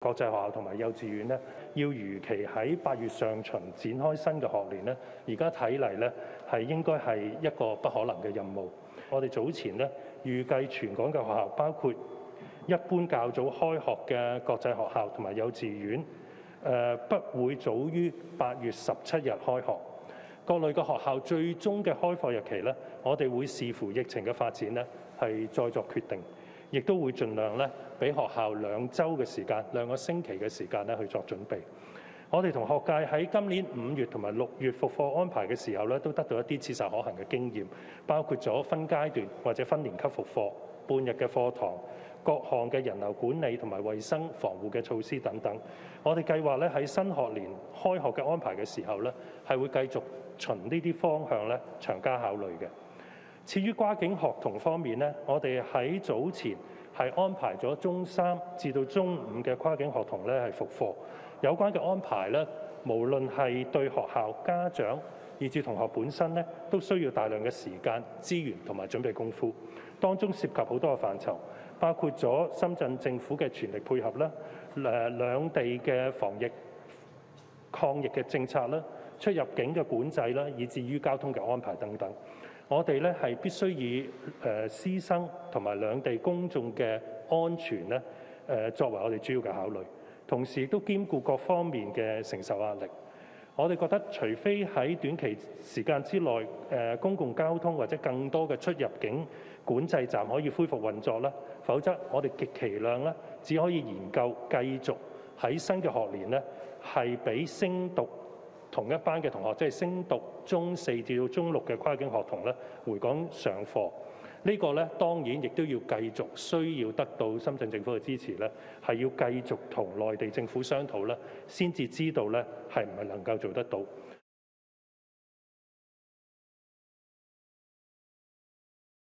國際學校同埋幼稚園咧，要如期喺8月上旬展開新嘅學年咧，而家睇嚟咧係應該係一個不可能嘅任務。我哋早前咧預計全港嘅學校，包括一般較早開學嘅國際學校同埋幼稚園，不會早於8月17日開學。各類嘅學校最終嘅開課日期咧，我哋會視乎疫情嘅發展咧，係再作決定。亦都會盡量咧，俾學校2週嘅時間、2個星期嘅時間咧去作準備。我哋同學界喺今年5月同埋6月復課安排嘅時候咧，都得到一啲切實可行嘅經驗，包括咗分階段或者分年級復課、半日嘅課堂、各項嘅人流管理同埋衛生防護嘅措施等等。我哋計劃咧喺新學年開學嘅安排嘅時候咧，係會繼續循呢啲方向咧長加考慮嘅。至於跨境學童方面咧，我哋喺早前係安排咗中3至到中5嘅跨境學童咧係復課。有關嘅安排咧，無論係對學校、家長以至同學本身咧，都需要大量嘅時間、資源同埋準備功夫。當中涉及好多嘅範疇，包括咗深圳政府嘅全力配合啦，兩地嘅防疫抗疫嘅政策啦，出入境嘅管制啦，以至於交通嘅安排等等。我哋咧係必須以師生同埋兩地公眾嘅安全咧作為我哋主要嘅考慮，同時亦都兼顧各方面嘅承受壓力。我哋覺得，除非喺短期時間之內，公共交通或者更多嘅出入境管制站可以恢復運作啦，否則我哋極其量咧只可以研究繼續喺新嘅學年咧係俾升讀同一班嘅同學，即係升讀中4至到中6嘅跨境學童咧，回港上課。呢個咧當然亦都要繼續需要得到深圳政府嘅支持咧，係要繼續同內地政府商討咧，先至知道咧係唔係能夠做得到。